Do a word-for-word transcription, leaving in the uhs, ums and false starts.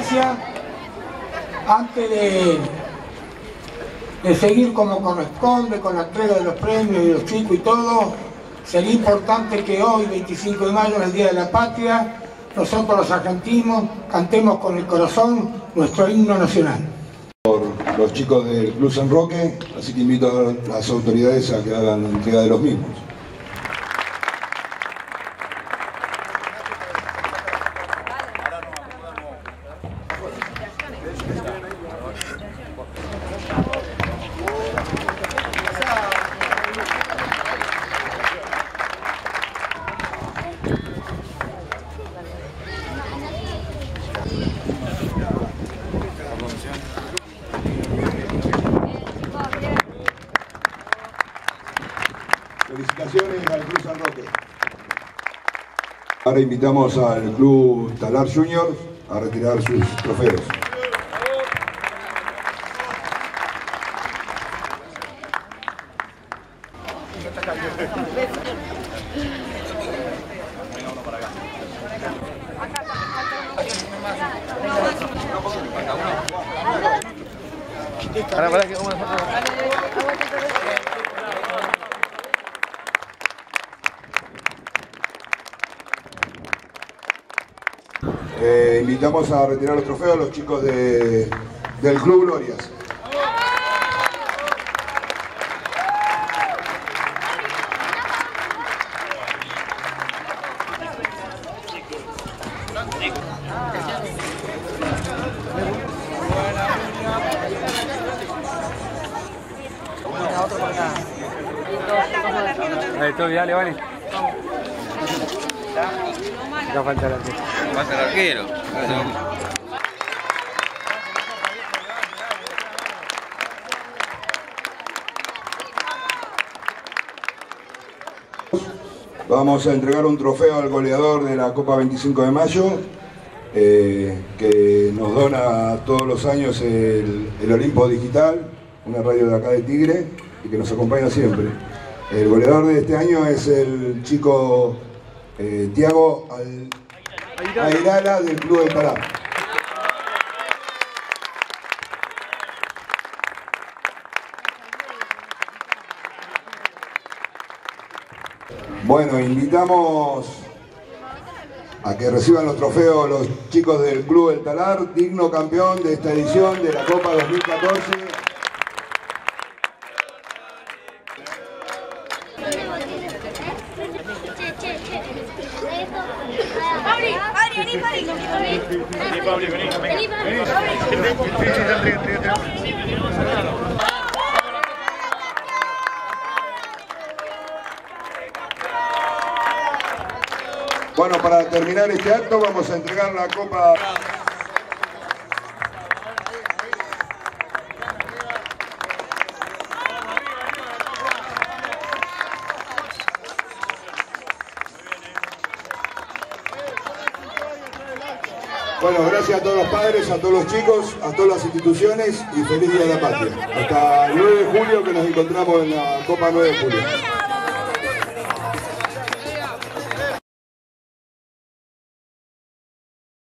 Iglesia, antes de, de seguir como corresponde con la entrega de los premios y de los chicos y todo, sería importante que hoy, veinticinco de mayo, en el Día de la Patria, nosotros los argentinos cantemos con el corazón nuestro himno nacional. Por los chicos del Club San Roque, así que invito a las autoridades a que hagan la entrega de los mismos. Felicitaciones al Club San Roque. Ahora invitamos al Club Talar Junior a retirar sus trofeos. Para, para, que vamos a Eh, invitamos a retirar los trofeos a los chicos de, del Club Glorias. Ahí todo, dale, vale. Acá falta el arquero. Falta el arquero. Vamos a entregar un trofeo al goleador de la Copa veinticinco de mayo, eh, que nos dona todos los años el, el Olimpo Digital, una radio de acá de Tigre, y que nos acompaña siempre. El goleador de este año es el chico eh, Tiago Airala del Club del Talar. Bueno, invitamos a que reciban los trofeos los chicos del Club del Talar, digno campeón de esta edición de la Copa dos mil catorce. Bueno, para terminar este acto vamos a entregar la copa. Bueno, gracias a todos los padres, a todos los chicos, a todas las instituciones y feliz Día de la Patria. Hasta el nueve de julio, que nos encontramos en la Copa nueve de julio.